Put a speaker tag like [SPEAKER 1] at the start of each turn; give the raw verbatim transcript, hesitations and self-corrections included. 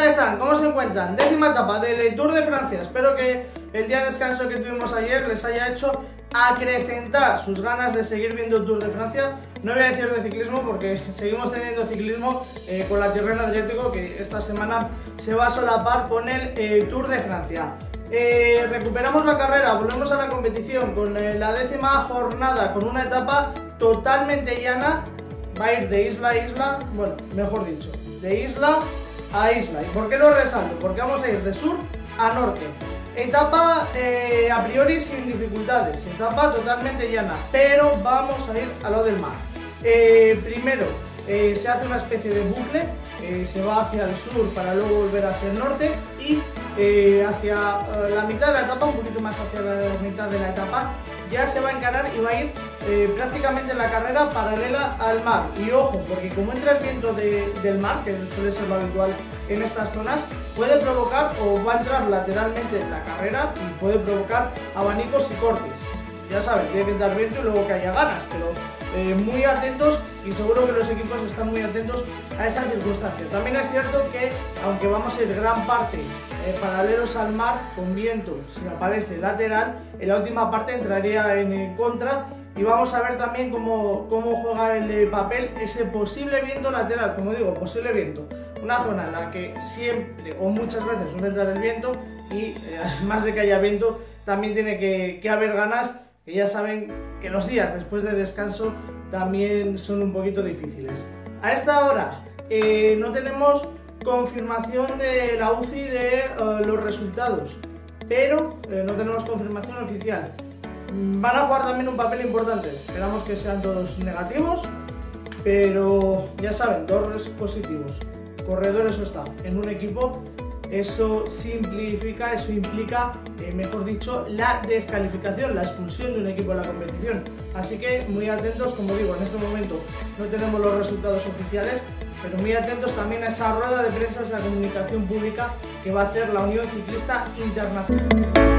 [SPEAKER 1] están, ¿cómo se encuentran? Décima etapa del Tour de Francia. Espero que el día de descanso que tuvimos ayer les haya hecho acrecentar sus ganas de seguir viendo el Tour de Francia. No voy a decir de ciclismo porque seguimos teniendo ciclismo eh, con la Tirreno Adriático, que esta semana se va a solapar con el eh, Tour de Francia. Eh, recuperamos la carrera, volvemos a la competición con eh, la décima jornada, con una etapa totalmente llana. Va a ir de isla a isla, bueno, mejor dicho, de isla a isla. ¿Y por qué lo resalto? Porque vamos a ir de sur a norte. Etapa eh, a priori sin dificultades, etapa totalmente llana, pero vamos a ir a lo del mar. Eh, primero eh, se hace una especie de bucle, eh, se va hacia el sur para luego volver hacia el norte y eh, hacia eh, la mitad de la etapa, un poquito más hacia la mitad de la etapa, ya se va a encarar y va a ir eh, prácticamente la carrera paralela al mar. Y ojo, porque como entra el viento de, del mar, que suele ser lo habitual en estas zonas, puede provocar o va a entrar lateralmente en la carrera y puede provocar abanicos y cortes. Ya saben, tiene que entrar viento y luego que haya ganas, pero eh, muy atentos, y seguro que los equipos están muy atentos a esa circunstancia. También es cierto que, aunque vamos a ir gran parte eh, paralelos al mar, con viento, si aparece lateral, en la última parte entraría en eh, contra, y vamos a ver también cómo, cómo juega el eh, papel ese posible viento lateral. Como digo, posible viento, una zona en la que siempre o muchas veces suele entrar el viento, y eh, además de que haya viento, también tiene que, que haber ganas, que ya saben que los días después de descanso también son un poquito difíciles. A esta hora eh, no tenemos confirmación de la U C I de uh, los resultados, pero eh, no tenemos confirmación oficial. Van a jugar también un papel importante, esperamos que sean todos negativos, pero ya saben, dos positivos, corredores o está en un equipo, eso simplifica, eso implica, eh, mejor dicho, la descalificación, la expulsión de un equipo de la competición. Así que muy atentos, como digo, en este momento no tenemos los resultados oficiales, pero muy atentos también a esa rueda de prensa, esa comunicación pública que va a hacer la Unión Ciclista Internacional.